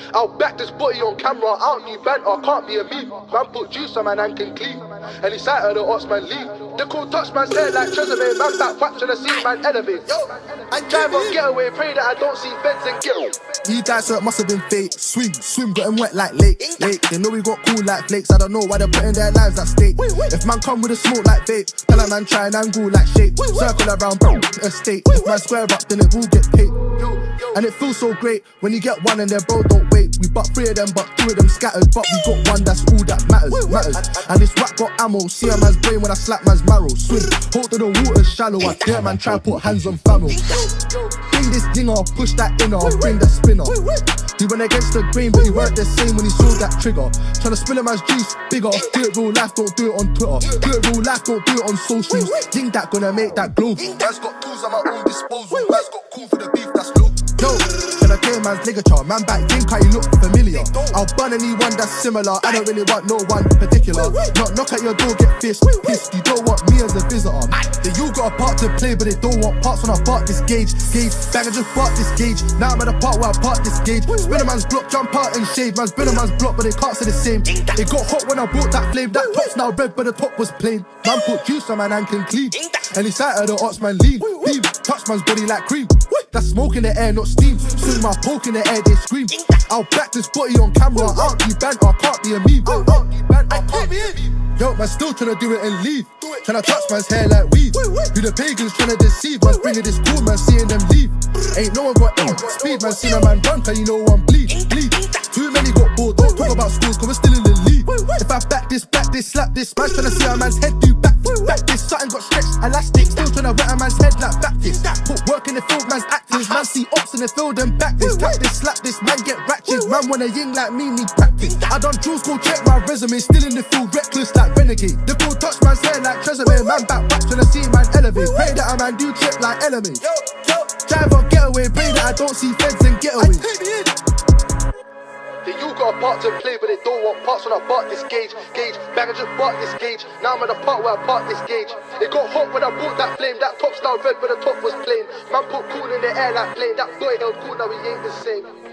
I'll back this body on camera, I don't need banter, can't be a meme. Man put juice on man and can clean. And he sight of the ops man leave. They call touch man's head like Treasure, man back watching the scene man elevate. Yo, I drive on getaway, pray that I don't see feds and get. He died so it must have been fake. Swim, got him wet like lake. They know we got cool like flakes. I don't know why they're putting their lives at stake. If man come with a smoke like vape, tell a man try and angle like shape. Circle around bro, estate. If man square up, then it will get paid. And it feels so great when you get one and their bro don't wait. We butt 3 of them, but 2 of them scattered. But we got one, that's all that matters. And this rap got ammo. See a man's brain when I slap man's marrow. Swim, hold to the water's shallow. I dare man try put hands on family. Bring this dinger, push that inner, bring the spinner. He went against the grain, but he weren't the same when he saw that trigger. Tryna spill him as juice, bigger. Do it real life, don't do it on Twitter. Do it real life, don't do it on socials. Think that gonna make that glow. Man's got tools at my own disposal. Man's got cool for the beef, that's low. Yo, tryna clear man's ligature. Man back think how you look familiar. I'll burn anyone that's similar. I don't really want no one particular. Not knock at your door, get pissed. You don't want me as a visitor. Then you got a part to play, but they don't want parts when I park this gauge. Bang, I just park this gauge. Now I'm at the part where I park this gauge. Spin a man's block, jump out and shade. Man's been a man's block, but they can't say the same. It got hot when I brought that flame. That top's now red, but the top was plain. Man put juice on man and can clean. And he sight of the ops man lean. Beam, touch man's body like cream. That's smoke in the air, not steam. Swing my poke in the air, they scream. I'll back this body on camera. I don't need banter, I can't be a meme. I can't be a meme. Yo, man still tryna do it and leave. Tryna touch man's hair like weed. Who the pagans tryna deceive. Man's bringing this cool, man seeing them leave. Ain't no one got speed, man seen a man run, cause you know one bleed. Too many got bored, don't talk about schools, cause we're still in the league. If I back this, slap this, man's tryna see a man's head do back this. Something got stretched, elastic, still tryna wet a man's head like back this. Put work in the field, man's active. Man see ops in the field and back this. Tap this, slap this, man get ratchet. Man wanna ying like me, need practice. I done drills, go check my resume, still in the field, reckless like renegade. They call touch man's hair like Treasure, man back tryna see man elevate. Pray that a man do trip like element. Drive on getaway, pray that I don't see feds and get away. Then you got a part to play, but they don't want parts when I park this gauge. Bang, I just park this gauge. Now I'm at the part where I park this gauge. It got hot when I brought that flame. That top's now red, but the top was plain. Man put cool in the air like plane. That boy held cool, now he ain't the same.